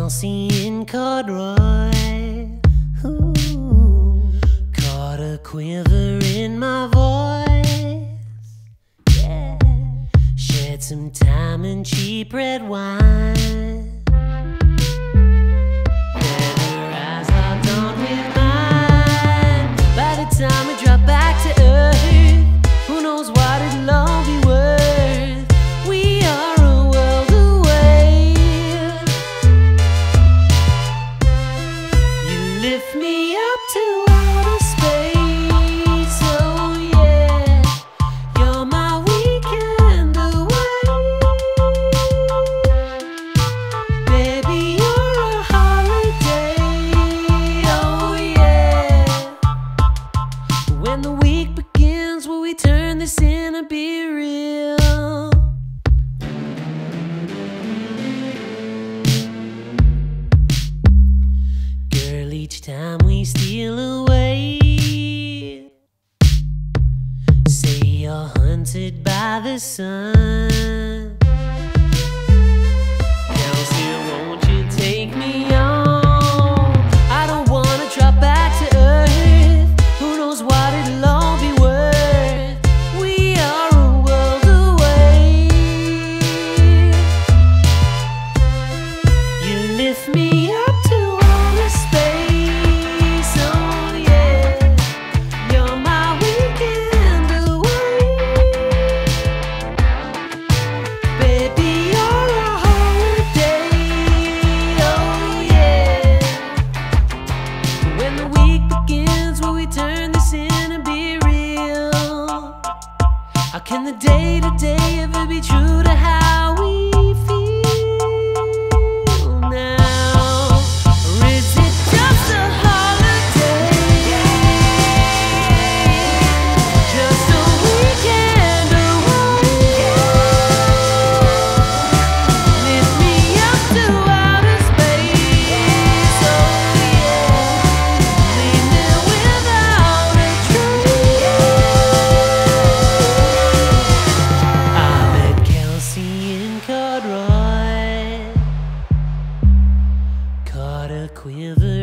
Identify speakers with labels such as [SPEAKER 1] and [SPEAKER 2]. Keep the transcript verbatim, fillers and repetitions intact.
[SPEAKER 1] Kelsey in corduroy. Ooh, caught a quiver in my voice. Yeah, shared some time and cheap red wine. There her eyes locked on with mine. By the time we drop back to earth, who knows what it'll all be worth. We are a world away. You lift me up to outer space. Oh yeah, you're my weekend away. Baby, you're a holiday. Oh yeah. When the week begins, will we turn this in and be real? Girl, each time we steal away, say you're hunted by the sun. Kelsey, won't you take me on? I don't wanna drop back to earth. Who knows what it'll all be worth. We are a world away. You lift me up to outer space. Oh yeah, you're my weekend away. Baby, you're a holiday. Oh yeah. When the week begins, will we turn this in and be real? How can the day to day ever be true to how we feel now? Or is it just a holiday? Just a weekend away. Lift me up to outer space. Oh yeah, leaving without a trace. I met Kelsey in corduroy, caught a quiver